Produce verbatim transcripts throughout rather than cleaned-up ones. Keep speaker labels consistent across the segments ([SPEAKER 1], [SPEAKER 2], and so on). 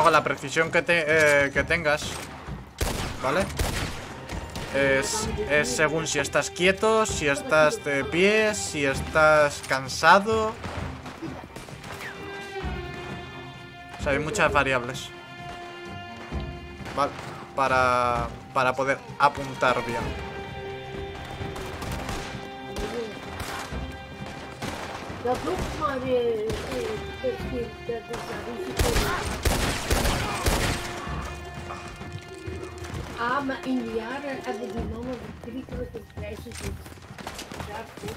[SPEAKER 1] Luego la precisión que, te, eh, que tengas, ¿vale? Es, es según si estás quieto, si estás de pie, si estás cansado. O sea, hay muchas variables, ¿vale? Para, para poder apuntar bien.
[SPEAKER 2] Dat lukt maar uh, dat is Ah, maar in de jaren hebben die mannen verschrikkelijke prijzen gezien. Daarvoor.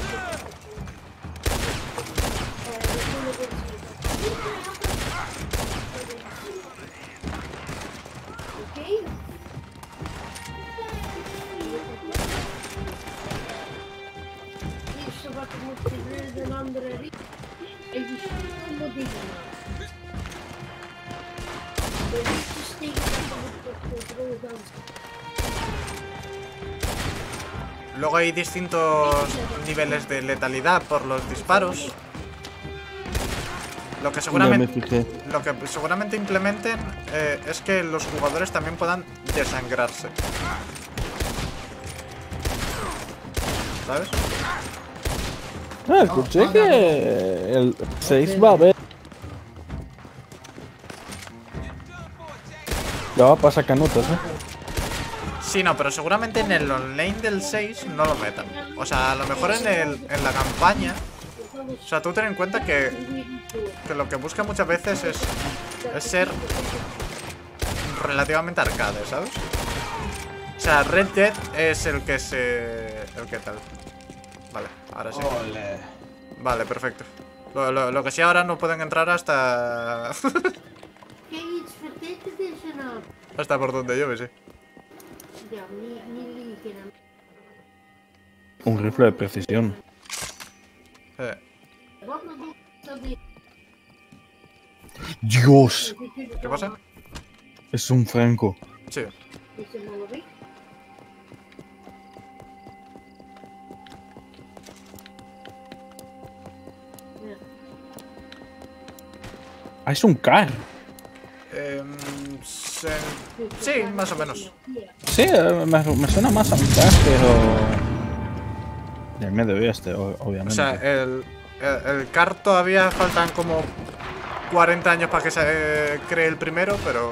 [SPEAKER 2] Oké. Eerste wat er moet gebeuren, een andere richting. En die schoenen moet dingen maken. De lichtjes tegen de controle dan.
[SPEAKER 1] Luego hay distintos niveles de letalidad por los disparos. Lo que seguramente, lo que seguramente implementen eh, es que los jugadores también puedan desangrarse. ¿Sabes?
[SPEAKER 3] Ah, escuché que el seis va a haber. Ya va a pasar canutas, ¿eh?
[SPEAKER 1] Sí, no, pero seguramente en el online del seis no lo metan. O sea, a lo mejor en, el, en la campaña. O sea, tú ten en cuenta que, que lo que busca muchas veces es, es ser relativamente arcade, ¿sabes? O sea, Red Dead es el que se... el que tal. Vale, ahora sí.
[SPEAKER 4] Ole.
[SPEAKER 1] Vale, perfecto. Lo, lo, lo que sí ahora no pueden entrar hasta... hasta por donde yo, sí.
[SPEAKER 3] Un rifle de precisión.
[SPEAKER 1] Eh.
[SPEAKER 3] Dios.
[SPEAKER 1] ¿Qué pasa?
[SPEAKER 3] Es un franco.
[SPEAKER 1] Sí.
[SPEAKER 3] Ah, es un car.
[SPEAKER 1] Eh, se... Sí, más o menos.
[SPEAKER 3] Sí, me, me suena más a un car, pero... del medio oeste, obviamente.
[SPEAKER 1] O sea, el, el, el car todavía faltan como cuarenta años para que se eh, cree el primero, pero...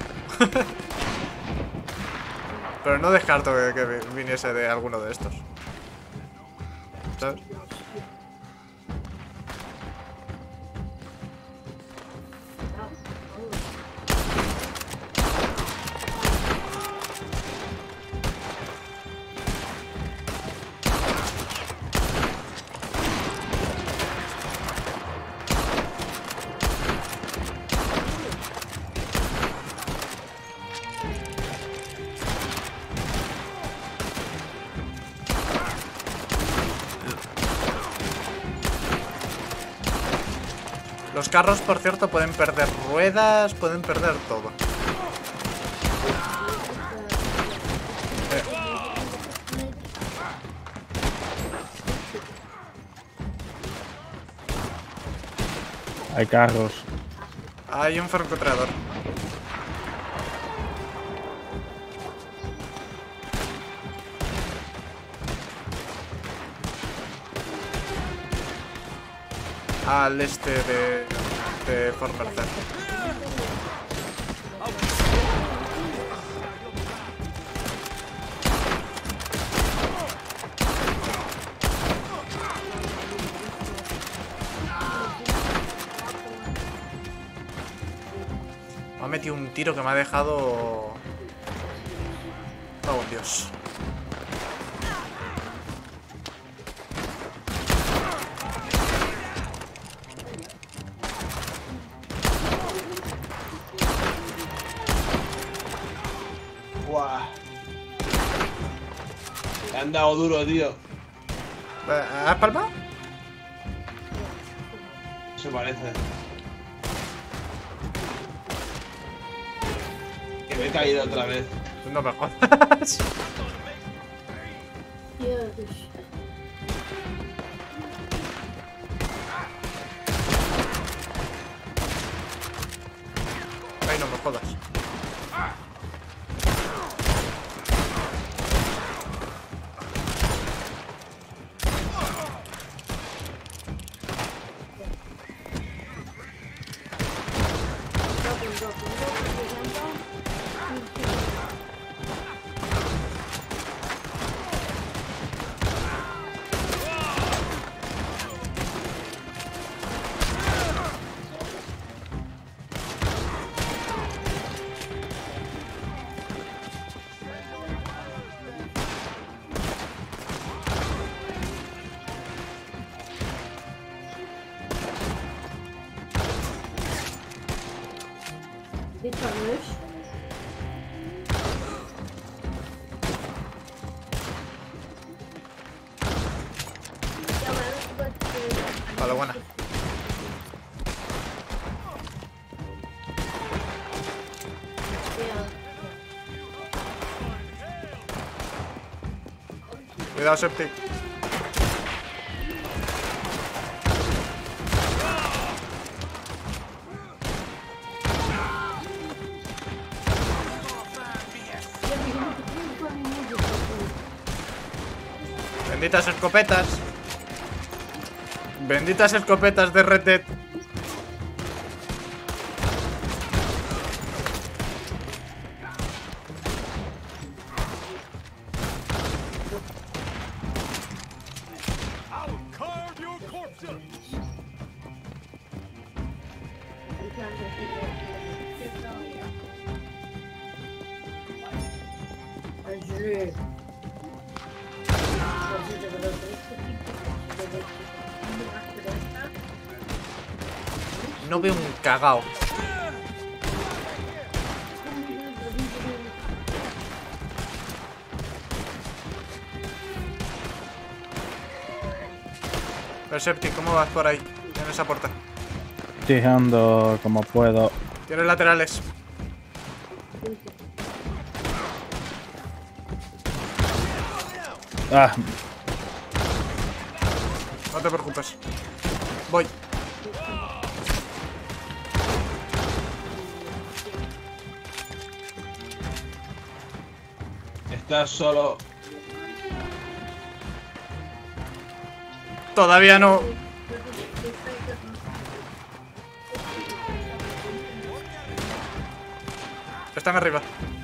[SPEAKER 1] pero no descarto que, que viniese de alguno de estos. ¿Sabes? Los carros, por cierto, pueden perder ruedas, pueden perder todo. Eh.
[SPEAKER 3] Hay carros.
[SPEAKER 1] Hay un francotirador. Al este de, de Fort Mercer. Me ha metido un tiro que me ha dejado... Oh, Dios.
[SPEAKER 4] Me han dado duro, tío.
[SPEAKER 1] ¿Has palmado?
[SPEAKER 4] Se parece. Que me he caído otra vez.
[SPEAKER 1] No me jodas. Vale, buena. Cuidado, Septic. Benditas escopetas. Benditas escopetas de Red Dead. No veo un cagao. Perceptic, ¿cómo vas por ahí? En esa puerta.
[SPEAKER 3] Tirando como puedo.
[SPEAKER 1] Tienes laterales.
[SPEAKER 3] Ah,
[SPEAKER 1] No te preocupes. Voy.
[SPEAKER 4] Estás solo.
[SPEAKER 1] Todavía no. Están arriba.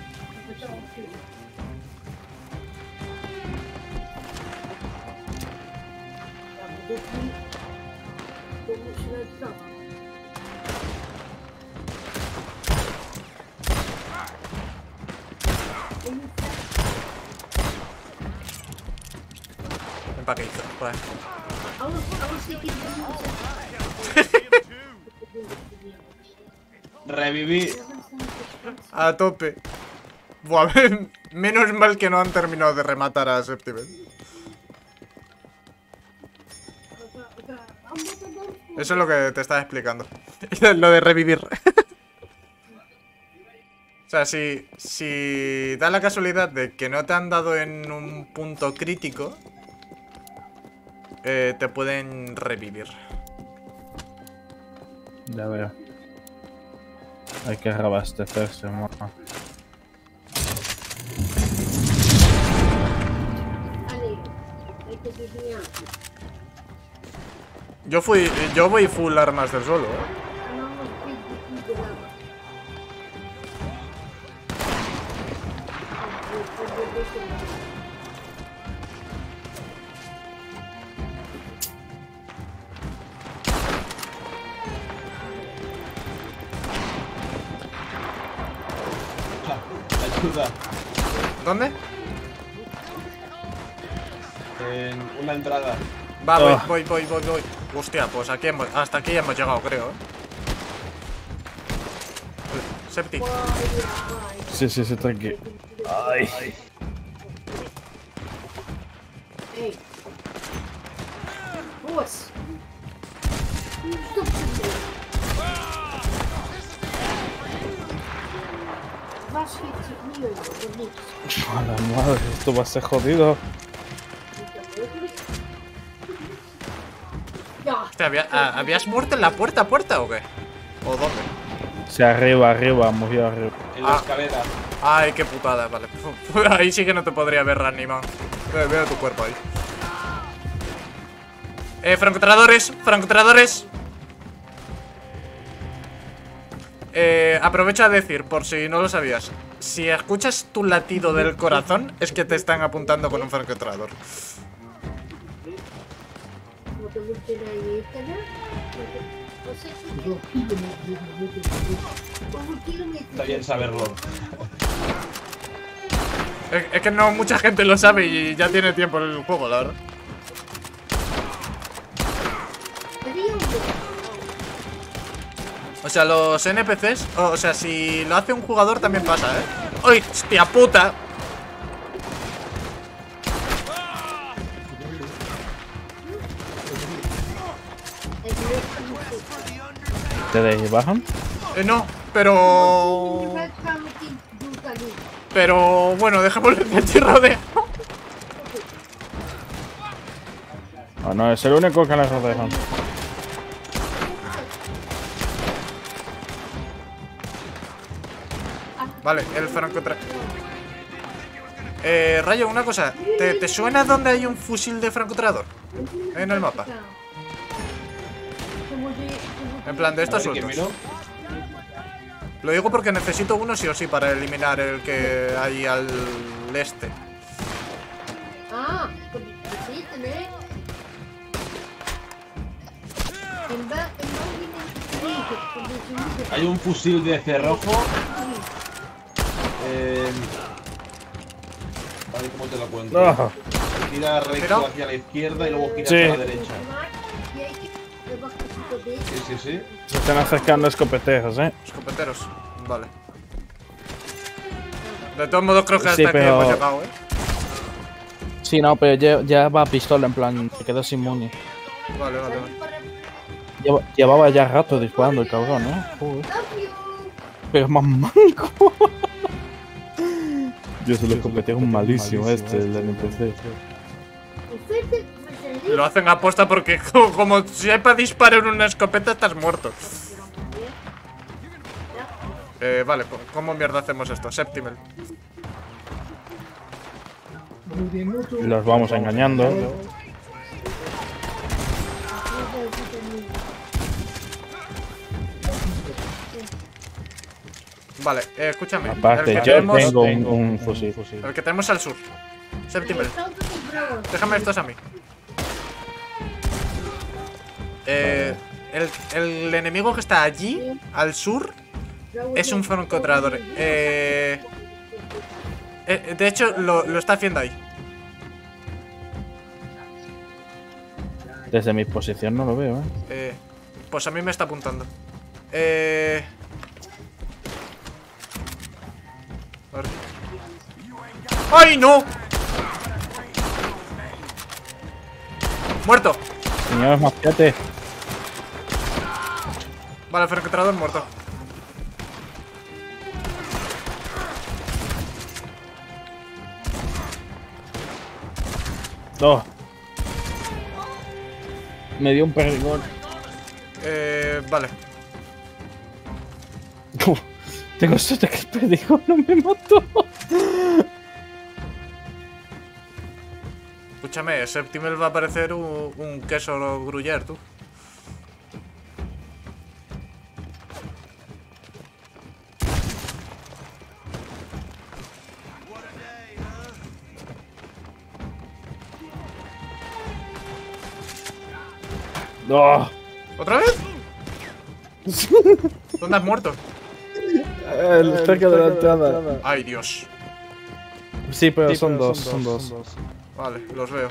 [SPEAKER 1] Ven para que hizo. Por ahí.
[SPEAKER 4] Reviví.
[SPEAKER 1] A tope. Buah, menos mal que no han terminado de rematar a Septimen. Eso es lo que te estaba explicando. Lo de revivir. O sea, si, si da la casualidad de que no te han dado en un punto crítico, eh, te pueden revivir.
[SPEAKER 3] ya veo. Hay que reabastecerse, mono.
[SPEAKER 1] Yo fui, yo voy full armas del suelo, ¿eh?
[SPEAKER 4] Ayuda.
[SPEAKER 1] ¿Dónde?
[SPEAKER 4] En una entrada.
[SPEAKER 1] Va, voy,
[SPEAKER 3] Oh.
[SPEAKER 1] voy, voy, voy, voy. Hostia, pues aquí hemos, hasta aquí hemos llegado, creo, ¿eh? Septic.
[SPEAKER 3] Sí, sí, sí, tranquilo. Ay.
[SPEAKER 2] Hey. Boys. Stop shooting. Was geht sich hier oder nichts?
[SPEAKER 3] A la madre, esto va a ser jodido.
[SPEAKER 2] Ja.
[SPEAKER 1] Hostia, ¿había- ah, ¿habías muerto en la puerta, puerta o qué? ¿O dónde?
[SPEAKER 3] Sí, arriba, arriba, murió arriba.
[SPEAKER 4] En la
[SPEAKER 1] Ah.
[SPEAKER 4] escalera.
[SPEAKER 1] Ay, qué putada, vale. Ahí sí que no te podría haber reanimado. Veo, veo tu cuerpo ahí. Eh, francotiradores, francotiradores. Eh, aprovecho a decir, por si no lo sabías, si escuchas tu latido del corazón, es que te están apuntando con un francotirador.
[SPEAKER 2] Wat moet je daar weten, hè? Wat zeg je? Hoeveel kilometer?
[SPEAKER 4] Está bien saberlo.
[SPEAKER 1] Es, es que no mucha gente lo sabe y ya tiene tiempo en el juego, la verdad. O sea, los N P Cs, o, o sea, si lo hace un jugador también pasa, ¿eh? ¡Ay, hostia puta!
[SPEAKER 3] ¿Te bajan?
[SPEAKER 1] Eh, no, pero... Pero, bueno, dejémoslo en el tirrodeo.
[SPEAKER 3] Oh, no, es el único que les rodean.
[SPEAKER 1] Vale, el francotirador. Eh, Rayo, una cosa. ¿Te, ¿Te suena dónde hay un fusil de francotirador? En el mapa. En plan, de estos
[SPEAKER 4] A ver, que
[SPEAKER 1] sueltos.
[SPEAKER 4] miro.
[SPEAKER 1] Lo digo porque necesito uno sí o sí para eliminar el que hay al este.
[SPEAKER 2] Ah, pues sí, tenés. En va- en va-
[SPEAKER 4] Hay un fusil de cerrojo. Eh... A ver cómo te lo cuento.
[SPEAKER 3] No.
[SPEAKER 4] Gira recto
[SPEAKER 1] ¿Pero?
[SPEAKER 4] hacia la izquierda y luego gira
[SPEAKER 3] Sí.
[SPEAKER 4] hacia la derecha.
[SPEAKER 2] Y hay que debajo de eso.
[SPEAKER 4] Sí, sí, sí.
[SPEAKER 3] Se están acercando escopeteros, eh.
[SPEAKER 1] Escopeteros. Vale. De todos modos creo que hasta
[SPEAKER 3] Sí,
[SPEAKER 1] aquí
[SPEAKER 3] pero-
[SPEAKER 1] hemos llegado, eh.
[SPEAKER 3] Sí, no, pero ya, ya va a pistola, en plan, se quedó sin muni.
[SPEAKER 1] Vale, vale, vale.
[SPEAKER 3] Lleva- llevaba ya rato disparando el cabrón, ¿eh? Joder. Pero es más manco. Dios, el escopetero es malísimo este, el N P C.
[SPEAKER 1] Lo hacen aposta porque co- como sepa disparar en una escopeta estás muerto. Eh, vale, co- ¿cómo mierda hacemos esto? Septimel.
[SPEAKER 3] Y los vamos engañando.
[SPEAKER 1] Vale, eh, escúchame.
[SPEAKER 3] Aparte,
[SPEAKER 1] el, que
[SPEAKER 3] yo
[SPEAKER 1] tenemos,
[SPEAKER 3] tengo un, un fusil.
[SPEAKER 1] el que tenemos al sur. Septimel. Déjame estos a mí. Eh, el, el enemigo que está allí, al sur, es un francotirador. Eh, eh, de hecho, lo, lo está haciendo ahí.
[SPEAKER 3] Desde mi posición no lo veo, eh.
[SPEAKER 1] Eh, pues a mí me está apuntando. Eh... A ver. ¡Ay, no! ¡Muerto!
[SPEAKER 3] Señores, machete.
[SPEAKER 1] Vale, el francotirador muerto.
[SPEAKER 3] Dos. Me dio un perdigón.
[SPEAKER 1] Eh, vale.
[SPEAKER 3] Uf, tengo suerte que el perdigón no me mató.
[SPEAKER 1] Escúchame, Septimel va a parecer un, un queso gruyère, tú.
[SPEAKER 3] No.
[SPEAKER 1] ¿Otra vez? ¿Dónde has muerto?
[SPEAKER 3] El cerca de la entrada.
[SPEAKER 1] Ay, Dios.
[SPEAKER 3] Sí, pero son dos, son dos.
[SPEAKER 1] Vale, los veo.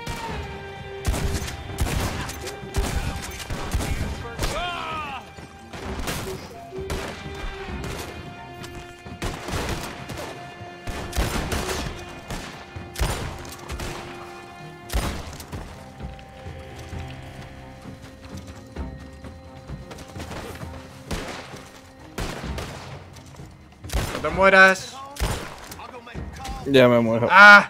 [SPEAKER 1] No te mueras.
[SPEAKER 3] Ya me muero.
[SPEAKER 1] ¡Ah!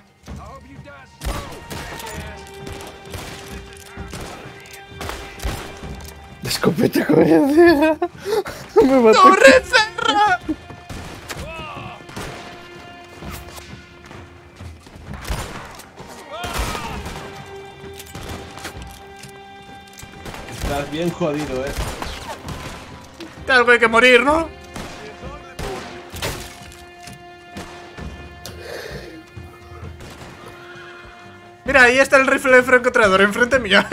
[SPEAKER 3] Escopeta corredera. Me mató.
[SPEAKER 1] ¡Torre cerra!
[SPEAKER 4] Estás bien jodido, eh.
[SPEAKER 1] De algo hay que morir, ¿no? Mira, ahí está el rifle de francotirador enfrente mía.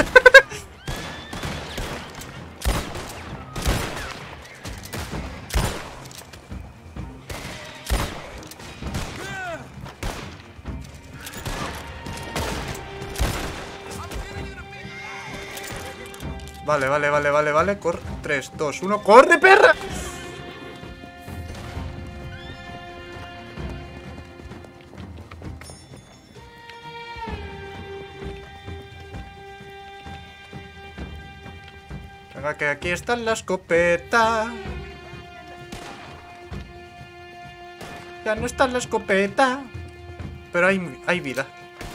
[SPEAKER 1] Vale, vale, vale, vale, vale. Corre. tres, dos, uno. ¡Corre, perra! Venga, que aquí está la escopeta. Ya no está la escopeta. Pero hay, hay vida.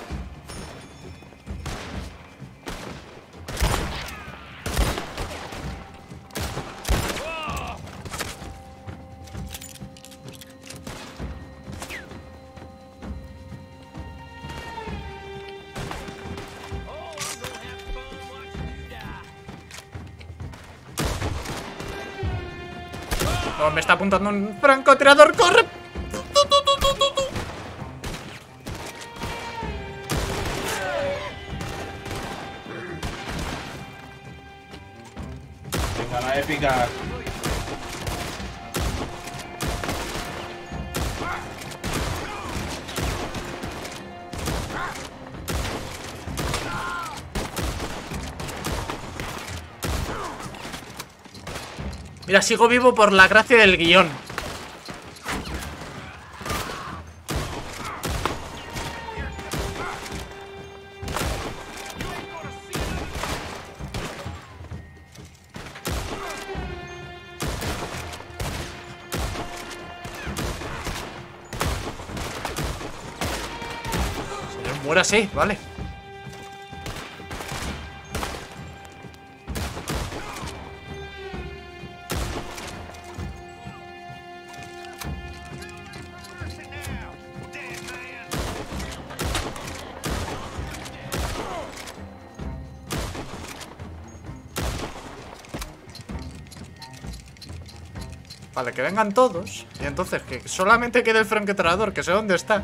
[SPEAKER 1] Oh, me está apuntando un francotirador. ¡Corre!
[SPEAKER 4] Venga, la épica.
[SPEAKER 1] Mira, sigo vivo por la gracia del guión. Señor, muérase, vale. Vale, que vengan todos. Y entonces que solamente quede el francotirador, que sé dónde está.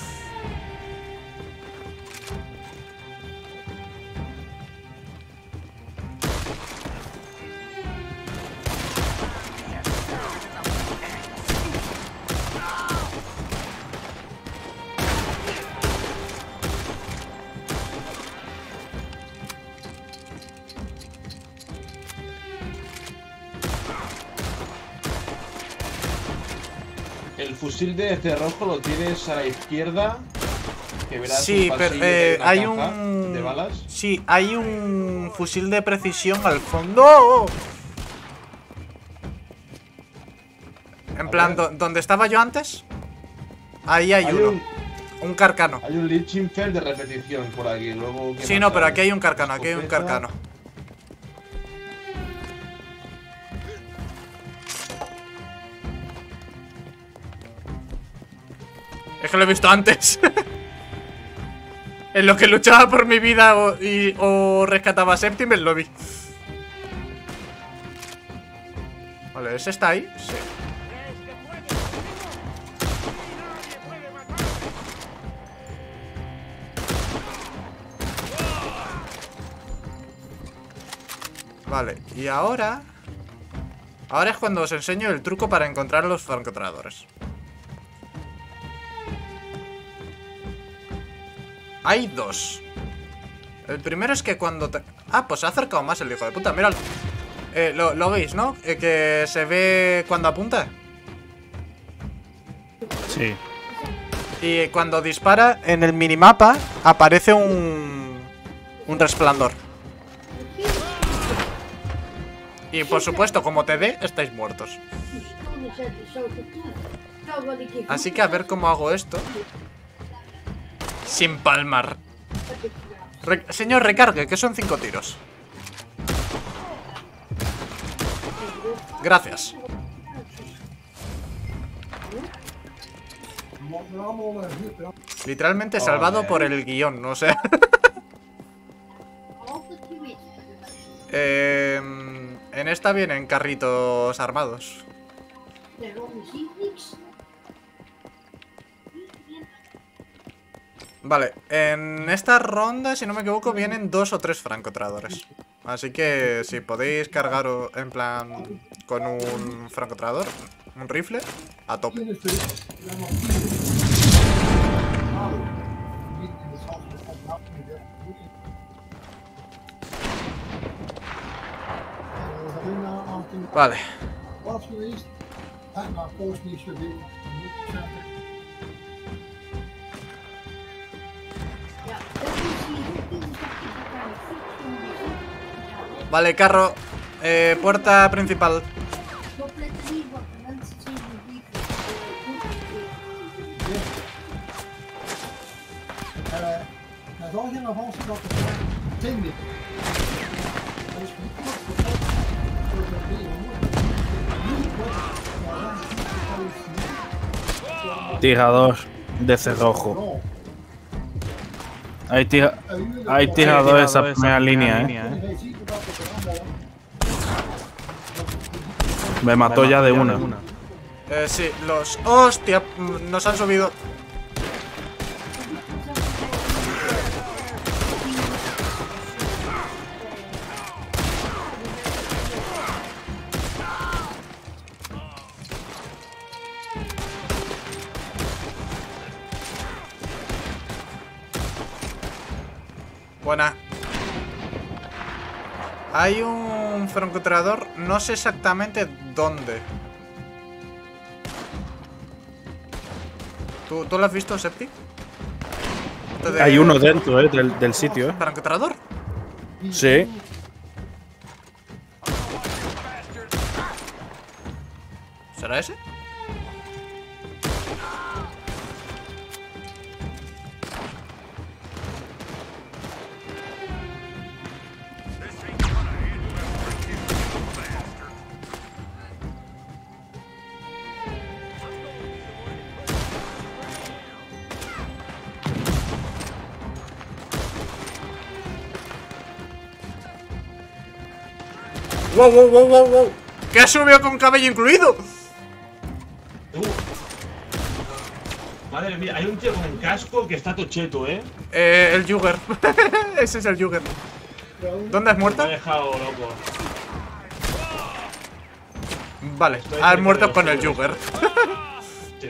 [SPEAKER 4] El fusil de cerrojo lo tienes a la izquierda. Que verás
[SPEAKER 1] Sí,
[SPEAKER 4] un
[SPEAKER 1] pero
[SPEAKER 4] pasillo
[SPEAKER 1] eh,
[SPEAKER 4] que hay
[SPEAKER 1] hay
[SPEAKER 4] una caja
[SPEAKER 1] un...
[SPEAKER 4] de balas.
[SPEAKER 1] Sí, hay un fusil de precisión al fondo. En
[SPEAKER 4] A
[SPEAKER 1] plan,
[SPEAKER 4] ver.
[SPEAKER 1] do- donde estaba yo antes. Ahí hay,
[SPEAKER 4] Hay
[SPEAKER 1] uno.
[SPEAKER 4] un,
[SPEAKER 1] Un carcano.
[SPEAKER 4] hay un Lichtenfeld de repetición por aquí. Luego, ¿qué
[SPEAKER 1] Sí,
[SPEAKER 4] más
[SPEAKER 1] no, pero
[SPEAKER 4] hay?
[SPEAKER 1] aquí hay un carcano, aquí hay un
[SPEAKER 4] Escopeta.
[SPEAKER 1] carcano. Es que lo he visto antes. En lo que luchaba por mi vida o, y, o rescataba a Septimus, lo vi. Vale, ¿ese está ahí? Sí. Vale, y ahora... Ahora es cuando os enseño el truco para encontrar los francotiradores. Hay dos. El primero es que cuando te... Ah, pues se ha acercado más el hijo de puta, míralo. Eh, lo, lo veis, ¿no? Eh, que se ve cuando apunta.
[SPEAKER 3] Sí.
[SPEAKER 1] Y cuando dispara, en el minimapa aparece un... Un resplandor. Y por supuesto, como te dé, estáis muertos. Así que a ver cómo hago esto sin palmar. Re- Señor, recargue, que son cinco tiros. Gracias. Literalmente salvado
[SPEAKER 4] Joder.
[SPEAKER 1] por el guión, no sé. eh, en esta vienen carritos armados. Vale, en esta ronda, si no me equivoco, vienen dos o tres francotiradores. Así que si podéis cargaros en plan con un francotirador, un rifle, a tope. Vale. Vale, carro. Eh, puerta principal.
[SPEAKER 3] Tirador de cerrojo. Hay, tira hay tirador de esa primera línea, eh. Me mató ya de una.
[SPEAKER 1] Eh, sí, los... ¡Hostia! Nos han subido. Buena. Hay un francotirador, no sé exactamente dónde. ¿Tú, ¿tú lo has visto, Septic? De...
[SPEAKER 3] Hay uno dentro, eh, del, del sitio, eh.
[SPEAKER 1] ¿Francotirador?
[SPEAKER 3] Sí.
[SPEAKER 1] ¿Será ese? ¡Wow, wow, wow, wow, wow! ¿Qué ha subido con cabello incluido?
[SPEAKER 4] Uh. Madre mía, hay un tío con casco que está tocheto, ¿eh?
[SPEAKER 1] Eh, el Jugger. Ese es el Jugger. ¿Dónde has muerto?
[SPEAKER 4] Me ha dejado loco.
[SPEAKER 1] Vale,
[SPEAKER 4] Estoy
[SPEAKER 1] has
[SPEAKER 4] cerca
[SPEAKER 1] muerto
[SPEAKER 4] de
[SPEAKER 1] con el
[SPEAKER 4] los
[SPEAKER 1] Jugger.
[SPEAKER 4] Sí.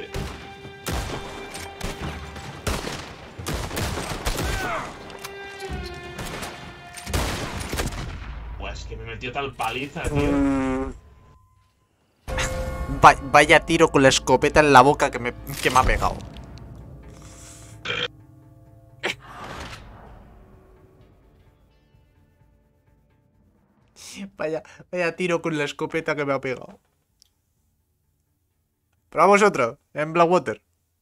[SPEAKER 4] Pues que me metió tal paliza, tío.
[SPEAKER 1] Va- vaya tiro con la escopeta en la boca que me, que me ha pegado. Vaya, vaya tiro con la escopeta que me ha pegado. Probamos otro, en Blackwater.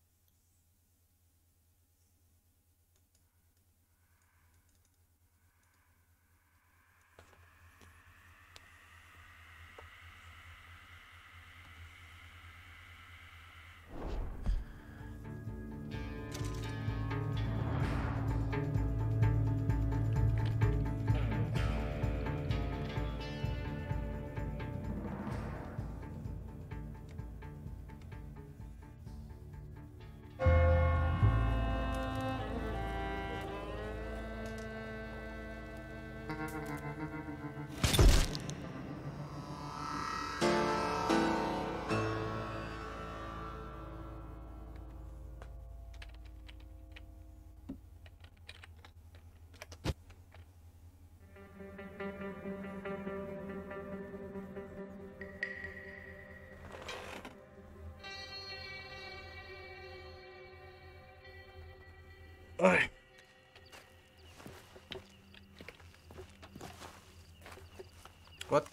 [SPEAKER 1] Ay. What?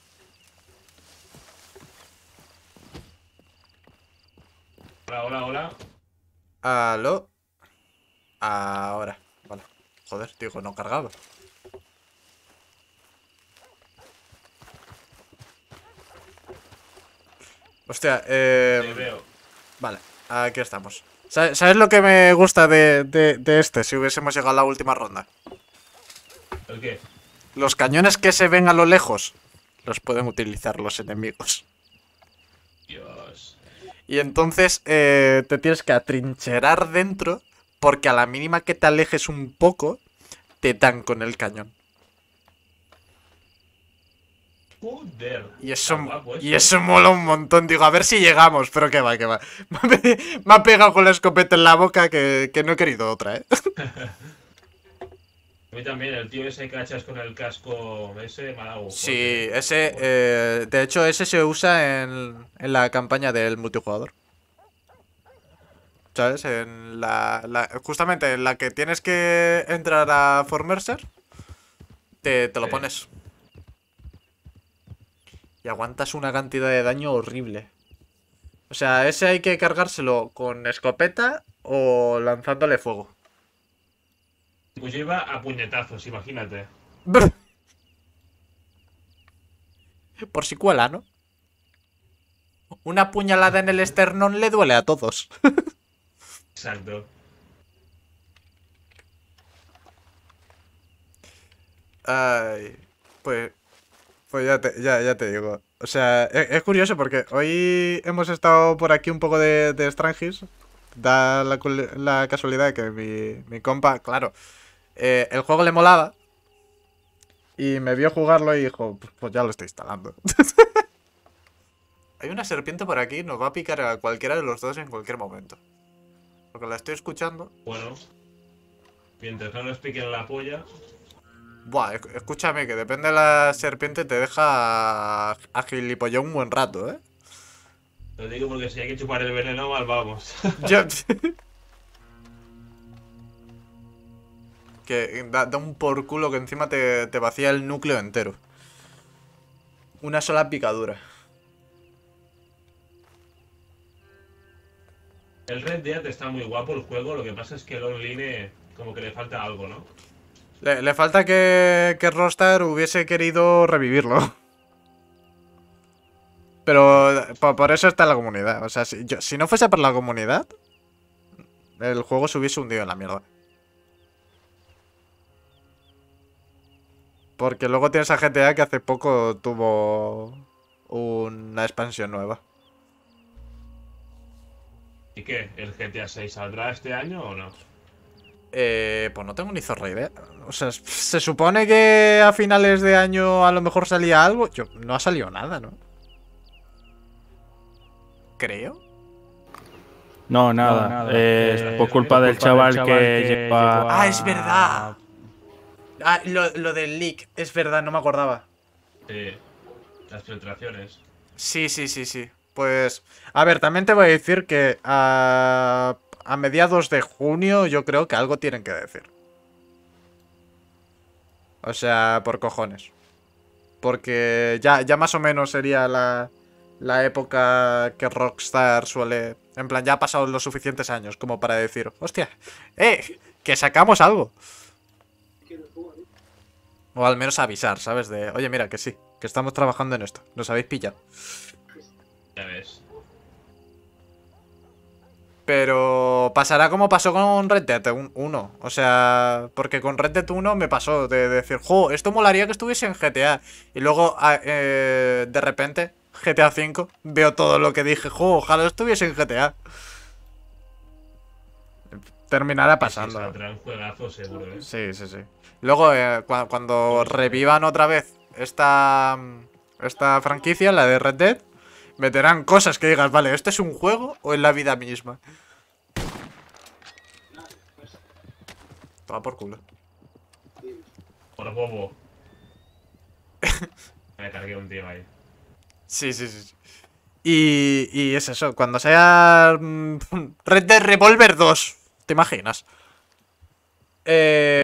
[SPEAKER 4] Hola, hola, hola.
[SPEAKER 1] ¿Aló? Ahora, vale. Joder, digo, no cargaba. Hostia, eh...
[SPEAKER 4] Te veo.
[SPEAKER 1] Vale, aquí estamos. ¿Sabes, ¿sabes lo que me gusta de, de, de este? Si hubiésemos llegado a la última ronda.
[SPEAKER 4] ¿El qué?
[SPEAKER 1] Los cañones que se ven a lo lejos los pueden utilizar los enemigos.
[SPEAKER 4] Dios.
[SPEAKER 1] Y entonces eh, te tienes que atrincherar dentro, porque a la mínima que te alejes un poco, te dan con el cañón.
[SPEAKER 4] Joder.
[SPEAKER 1] Y eso,
[SPEAKER 4] Está guapo
[SPEAKER 1] y
[SPEAKER 4] esto.
[SPEAKER 1] eso mola un montón. Digo, a ver si llegamos, pero que va, que va. Me ha pegado con la escopeta en la boca que, que no he querido otra, ¿eh?
[SPEAKER 5] Hoy también, el tío ese que cachas con el casco ese, me ha dado
[SPEAKER 1] Sí,
[SPEAKER 5] fuerte.
[SPEAKER 1] ese, eh, de hecho, ese se usa en, en la campaña del multijugador. ¿Sabes? En la, la- justamente en la que tienes que entrar a Formerser, te, te lo
[SPEAKER 5] Sí.
[SPEAKER 1] pones. Y aguantas una cantidad de daño horrible. O sea, ese hay que cargárselo con escopeta o lanzándole fuego.
[SPEAKER 5] Pues yo iba a puñetazos, imagínate.
[SPEAKER 1] Por si cuela, ¿no? Una puñalada en el esternón le duele a todos.
[SPEAKER 5] Exacto.
[SPEAKER 1] Ay, pues, pues ya te, ya, ya te digo. O sea, es, es curioso porque hoy hemos estado por aquí un poco de, de Strangis. Da la, cul- la casualidad de que mi, mi compa, claro, eh, el juego le molaba. Y me vio jugarlo y dijo, "Pues- pues ya lo estoy instalando". Hay una serpiente por aquí, nos va a picar a cualquiera de los dos en cualquier momento. Porque la estoy escuchando.
[SPEAKER 5] Bueno. Mientras no nos piquen la polla.
[SPEAKER 1] Buah, esc- escúchame, que depende de la serpiente te deja a, a gilipollón un buen rato, ¿eh?
[SPEAKER 5] Lo digo porque si hay que chupar el veneno, mal vamos.
[SPEAKER 1] Yo... que da, da un por culo que encima te, te vacía el núcleo entero. Una sola picadura.
[SPEAKER 5] El Red Dead está muy guapo el juego, lo que pasa es que el online como que le falta algo, ¿no?
[SPEAKER 1] Le, le falta que, que Rockstar hubiese querido revivirlo. Pero po- por eso está la comunidad. O sea, si, yo- si no fuese por la comunidad, el juego se hubiese hundido en la mierda. Porque luego tienes a G T A que hace poco tuvo una expansión nueva.
[SPEAKER 5] ¿Y qué? ¿El G T A seis saldrá este año o no?
[SPEAKER 1] Eh, pues no tengo ni zorra idea. O sea, se supone que a finales de año a lo mejor salía algo. Yo, no ha salido nada, ¿no? Creo.
[SPEAKER 3] No, nada.
[SPEAKER 6] No, nada.
[SPEAKER 3] Es
[SPEAKER 6] Eh,
[SPEAKER 3] por culpa
[SPEAKER 6] por
[SPEAKER 3] del
[SPEAKER 6] culpa
[SPEAKER 3] chaval,
[SPEAKER 6] del
[SPEAKER 3] que,
[SPEAKER 6] chaval que
[SPEAKER 3] lleva...
[SPEAKER 6] llegó
[SPEAKER 1] Ah, es verdad. Ah, lo, lo del leak, es verdad, no me acordaba.
[SPEAKER 5] Sí. Las filtraciones.
[SPEAKER 1] Sí, sí, sí, sí. Pues, a ver, también te voy a decir que a, a mediados de junio yo creo que algo tienen que decir. O sea, por cojones. Porque ya, ya más o menos sería la, la época que Rockstar suele... En plan, ya ha pasado los suficientes años como para decir, hostia, eh, que sacamos algo. O al menos avisar, ¿sabes? De, oye, mira, que sí, que estamos trabajando en esto. Nos habéis pillado.
[SPEAKER 5] Ya ves.
[SPEAKER 1] Pero pasará como pasó con Red Dead uno. O sea, porque con Red Dead uno me pasó de decir, jo, esto molaría que estuviese en G T A. Y luego, a- eh, de repente, G T A cinco, veo todo lo que dije, jo, ojalá estuviese en G T A. Terminará
[SPEAKER 5] Sí,
[SPEAKER 1] pasando.
[SPEAKER 5] saldrá un juegazo seguro, ¿eh?
[SPEAKER 1] Sí, sí, sí. Luego, eh, cua- cuando revivan otra vez esta, esta franquicia, la de Red Dead, meterán cosas que digas, vale, ¿esto es un juego o es la vida misma? Toma por culo.
[SPEAKER 5] Por bobo. Me cargué un tío ahí.
[SPEAKER 1] Sí, sí, sí. Y, y es eso, cuando sea mm, Red Dead Revolver dos, ¿te imaginas? Eh...